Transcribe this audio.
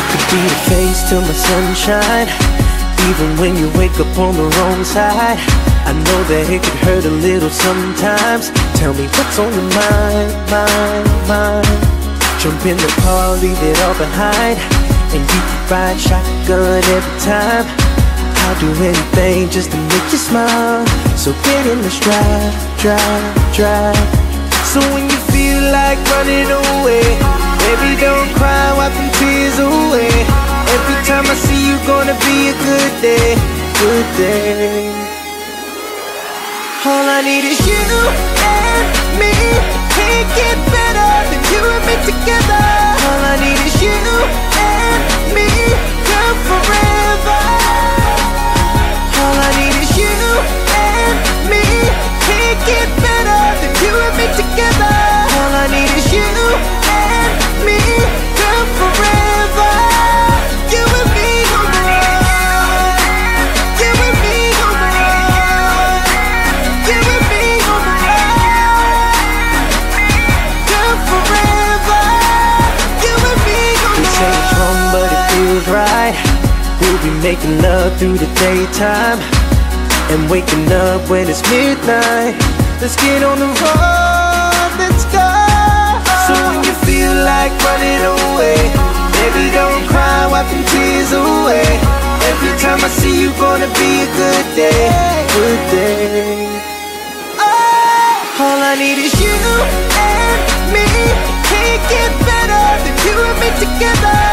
could be the face to my sunshine. Even when you wake up on the wrong side, I know that it could hurt a little sometimes. Tell me what's on your mind. Jump in the car, leave it all behind, and you can ride shotgun every time. I'll do anything just to make you smile. So get in the stride, drive. So when you feel like running away, baby, don't cry, wipe them tears away. Every time I see you, gonna be a good day, good day. All I need is you and me. Can't get better than you and me together. All I need is you and me, girl, forever. All I need is you and me. Can't get better than you and me together. All I need is you and me, girl, forever. You and me on the road. You and me on the road. You and me on the road. Girl, forever. You and me on the road. This ain't wrong, but it feels right. We'll be making love through the daytime and waking up when it's midnight. Let's get on the road, let's go. So when you feel like running away, baby, don't cry, wipe them tears away. Every time I see you, gonna be a good day, good day. Oh, all I need is you and me. Can't get better than you and me together.